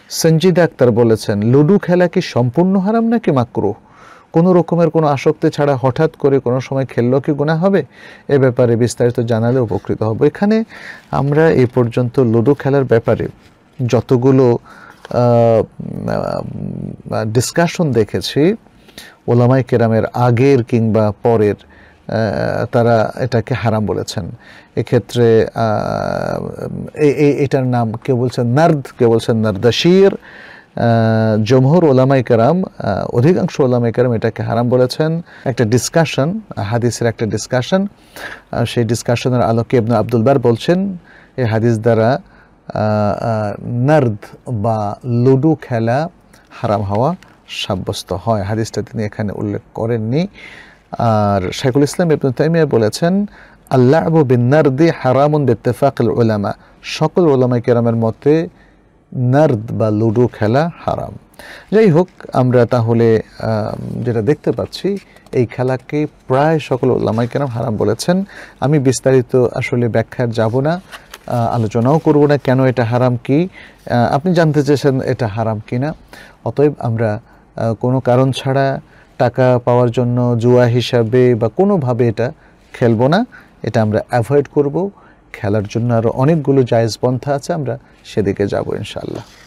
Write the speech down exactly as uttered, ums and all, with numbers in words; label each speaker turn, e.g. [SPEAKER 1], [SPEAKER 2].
[SPEAKER 1] সঞ্জিদা আক্তার বলেছেন, লুডো খেলা কি সম্পূর্ণ হারাম নাকি মাকরুহ? কোনো রকমের কোনো আসক্তি ছাড়া হঠাৎ করে কোনো সময় খেললেও কি গুনাহ হবে? এ ব্যাপারে বিস্তারিত জানালে উপকৃত হব। এখানে আমরা এই পর্যন্ত লুডো খেলার ব্যাপারে যতগুলো ডিসকাশন দেখেছি, ওলামায়ে কেরামের আগের কিংবা পরের, তারা এটাকে হারাম বলেছেন। এক্ষেত্রে এটার নাম কেউ বলছেন নার্দ, কেউ বলছেন নার্দাশির। জমহুর ওলামায়ে কেরাম, অধিকাংশ ওলামায়ে কেরাম এটাকে হারাম বলেছেন। একটা ডিসকাশন, হাদিসের একটা ডিসকাশন, সেই ডিসকাশনের আলোকে ইবনে আব্দুল বার বলছেন এই হাদিস দ্বারা নার্দ বা লুডো খেলা হারাম হওয়া সাব্যস্ত হয়। হাদিসটা তিনি এখানে উল্লেখ করেননি। আর শাইখুল ইসলাম ইবনে তাইমিয়া বলেছেন, আল্লাহু বিন-নারদি হারামুন বিত্তিফাকিল উলামা, সকল ওলামায়ে কেরামের মতে নার্দ বা লুডো খেলা হারাম। যাই হোক, আমরা তাহলে যেটা দেখতে পাচ্ছি, এই খেলাকে প্রায় সকল ওলামায়ে কেরাম হারাম বলেছেন। আমি বিস্তারিত আসলে ব্যাখ্যার যাব না, আলোচনাও করব না কেন এটা হারাম, কি আপনি জানতে চেয়েছেন এটা হারাম কিনা। অতএব আমরা কোনো কারণ ছাড়া টাকা পাওয়ার জন্য জুয়া হিসাবে বা কোনোভাবে এটা খেলবো না, এটা আমরা অ্যাভয়েড করব। খেলার জন্য আরও অনেকগুলো জায়েজ পন্থা আছে, আমরা সেদিকে যাব ইনশাআল্লাহ।